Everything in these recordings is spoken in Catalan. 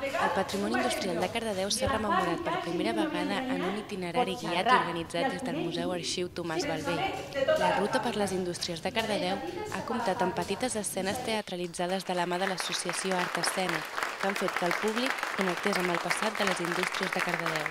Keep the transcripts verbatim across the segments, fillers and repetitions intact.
El patrimoni industrial de Cardedeu s'ha rememorat per primera vegada en un itinerari guiat i organitzat des del Museu Arxiu Tomàs Bellver. La ruta per les indústries de Cardedeu ha comptat amb petites escenes teatralitzades de la mà de l'associació Art Escena, que han fet que el públic connectés amb el passat de les indústries de Cardedeu.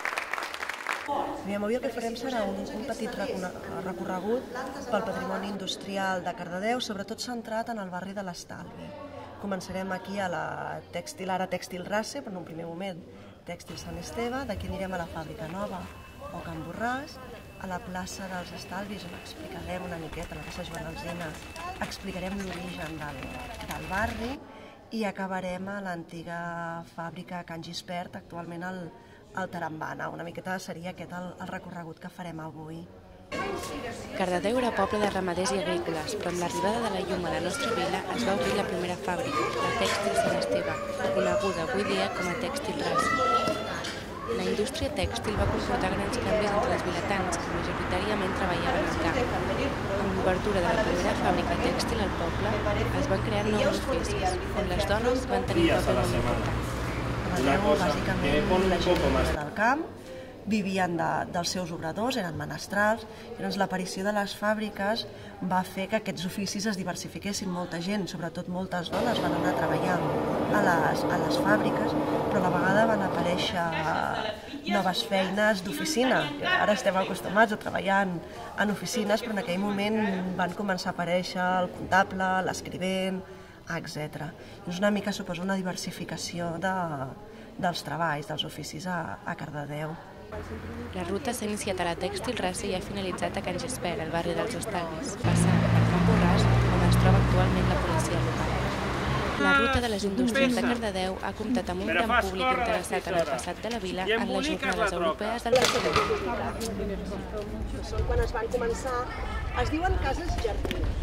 Avui el que farem serà un, un petit recorregut pel patrimoni industrial de Cardedeu, sobretot centrat en el barri de l'Estalvi. Començarem aquí a la tèxtil, ara tèxtil Race, però en un primer moment tèxtil Sant Esteve, d'aquí anirem a la Fàbrica Nova o Can Borràs, a la plaça dels Estalvis, on explicarem una miqueta, la plaça Joan Alsina, explicarem l'origen del, del barri i acabarem a l'antiga fàbrica Can Gispert, actualment al, al Tarambana. Una miqueta seria aquest el, el recorregut que farem avui. Cardedeu era poble de ramaders i agrícoles, però amb l'arribada de la llum a la nostra vila es va obrir la primera fàbrica, la Tèxtil Sant Esteve, coneguda avui dia com a Tèxtil Race. La indústria tèxtil va comportar grans canvis entre els vilatans, que majoritàriament treballaven al camp. Amb l'obertura de la primera fàbrica tèxtil al poble, es van crear nous oficis, on les dones van tenir un paper molt important. Cardedeu, bàsicament, la gent del camp, vivien de, dels seus obradors, eren menestrals, i doncs l'aparició de les fàbriques va fer que aquests oficis es diversifiquessin. Molta gent, sobretot moltes dones, van anar a treballar a les, a les fàbriques, però a la vegada van aparèixer noves feines d'oficina. Ara estem acostumats a treballar en, en oficines, però en aquell moment van començar a aparèixer el comptable, l'escrivent, etcètera. És una mica, suposo, una diversificació de, dels treballs, dels oficis a, a Cardedeu. La ruta s'ha iniciat a la Tèxtil Race i ha finalitzat a Can Gispert, al barri dels Estalvis, passant per Can Borràs, on es troba actualment la policia local. La ruta de les indústries de Cardedeu ha comptat amb un gran públic interessat en el passat de la vila en les jornades europees del patrimoni. Quan es van començar, es diuen cases jardí.